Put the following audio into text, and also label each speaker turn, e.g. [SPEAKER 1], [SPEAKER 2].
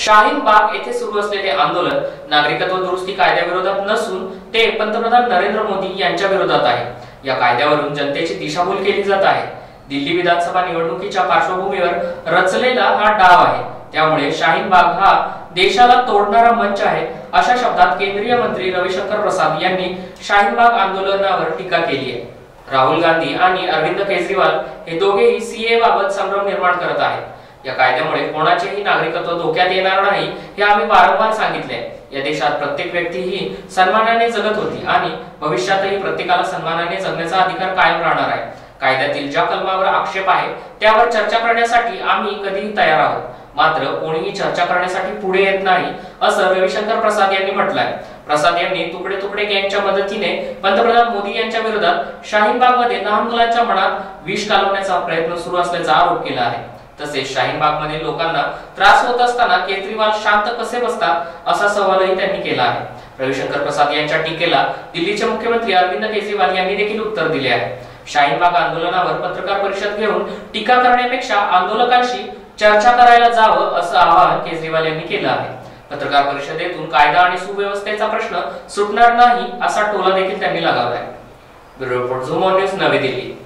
[SPEAKER 1] शाहीन बाग येथे सुरू असलेले आंदोलन नागरिकत्व दुरुस्ती कायद्याविरोधात नसून ते पंतप्रधान नरेंद्र मोदी यांच्या विरोधात आहे। या कायद्यावरून जनतेची दिशाभूल केली जात आहे। दिल्ली विधानसभा निवडणुकीच्या पार्श्वभूमीवर रचलेला हा डाव आहे। त्यामुळे शाहीन बाग हा देशाला तोडणारा मंच आहे, अशा शब्दात केंद्रीय मंत्री रविशंकर प्रसाद यांनी शाहीन बाग आंदोलनावर टीका केली आहे। राहुल गांधी आणि अरविंद केजरीवाल हे दोघेही सीए बाबत संभ्रम निर्माण करत आहेत। या कायद्यामुळे कोणाचेही नागरिकत्व धोक्यात येणार नाही हे आम्ही वारंवार सांगितले। या देशात प्रत्येक व्यक्ती ही सन्मानाने जगत होती आणि भविष्यातही प्रत्येकाला सन्मानाने जगण्याचा अधिकार कायम राहणार आहे। कायद्यातील ज्या कलमावर आक्षेप आहे त्यावर चर्चा करण्यासाठी आम्ही कधीही तयार आहोत, मात्र कोणीही चर्चा करण्यासाठी पुढे येत नाही, असं रविशंकर प्रसाद यांनी म्हटलंय। प्रसाद यांनी तुकडे तुकडे गँगच्या मदतीने पंतप्रधान मोदी यांच्या विरोधात शाहीन बाग मध्ये लहान मुलांच्या मनात विष घालवण्याचा प्रयत्न सुरू असल्याचा आरोप केला आहे। तसेच शाहीन बाग मध्ये लोकांना त्रास होत असताना केजरीवाल शांत कसे बसतात असा सवालही त्यांनी केला आहे। रविशंकर प्रसाद यांच्या टीकेला दिल्लीचे मुख्यमंत्री अरविंद केजरीवाल यांनी देखील उत्तर दिले आहे। शाहीन बाग आंदोलनावर पत्रकार परिषद घेऊन टीका करण्यापेक्षा आंदोलकांशी चर्चा करायला जावं असं आवाहन केजरीवाल यांनी केलं आहे। पत्रकार परिषदेतून कायदा आणि सुव्यवस्थेचा प्रश्न सुटणार नाही असा टोला देखील त्यांनी लगावलाय। Bureau report Zoom on news, नवी दिल्ली।